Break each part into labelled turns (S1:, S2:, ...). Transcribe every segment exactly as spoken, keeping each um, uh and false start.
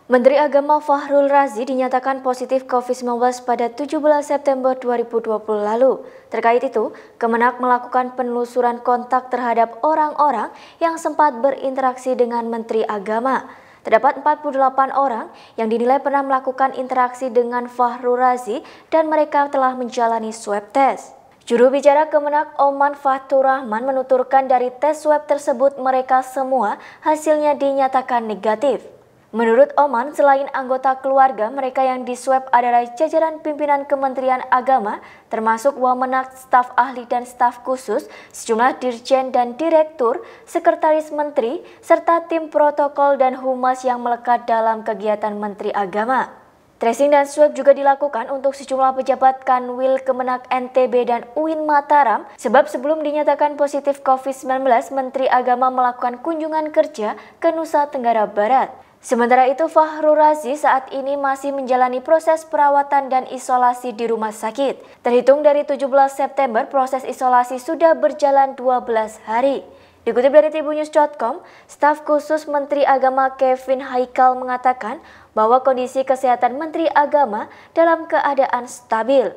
S1: Menteri Agama Fahrul Razi dinyatakan positif covid sembilan belas pada tujuh belas September dua ribu dua puluh lalu. Terkait itu, Kemenak melakukan penelusuran kontak terhadap orang-orang yang sempat berinteraksi dengan Menteri Agama. Terdapat empat puluh delapan orang yang dinilai pernah melakukan interaksi dengan Fahrul Razi dan mereka telah menjalani swab test. Juru bicara Kemenak Oman Fathur Rahman menuturkan dari tes swab tersebut mereka semua hasilnya dinyatakan negatif. Menurut Oman, selain anggota keluarga, mereka yang diswab adalah jajaran pimpinan Kementerian Agama, termasuk Wamenak, staf ahli dan staf khusus, sejumlah dirjen dan direktur, sekretaris menteri, serta tim protokol dan humas yang melekat dalam kegiatan Menteri Agama. Tracing dan swab juga dilakukan untuk sejumlah pejabat Kanwil Kemenak N T B dan U I N Mataram, sebab sebelum dinyatakan positif covid sembilan belas, Menteri Agama melakukan kunjungan kerja ke Nusa Tenggara Barat. Sementara itu, Fahrul Razi saat ini masih menjalani proses perawatan dan isolasi di rumah sakit. Terhitung dari tujuh belas September, proses isolasi sudah berjalan dua belas hari. Dikutip dari tribunnews dot com, staf khusus Menteri Agama Kevin Haikal mengatakan bahwa kondisi kesehatan Menteri Agama dalam keadaan stabil.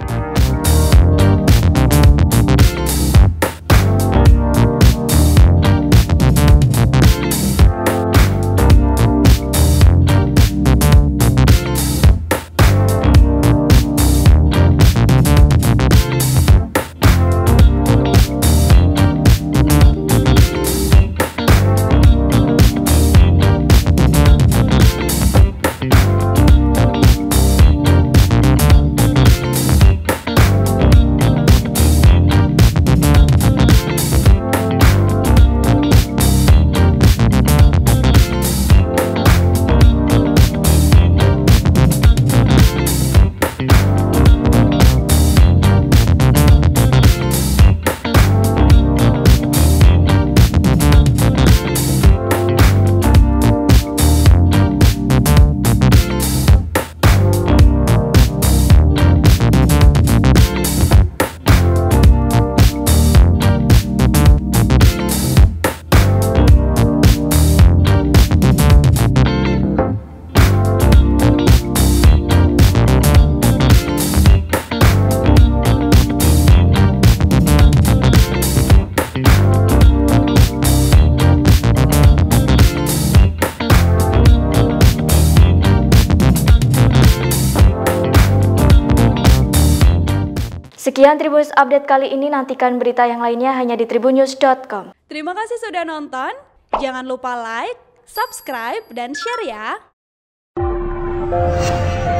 S1: Sekian Tribunnews Update kali ini, nantikan berita yang lainnya hanya di tribunnews dot com.
S2: Terima kasih sudah nonton, jangan lupa like, subscribe, dan share ya!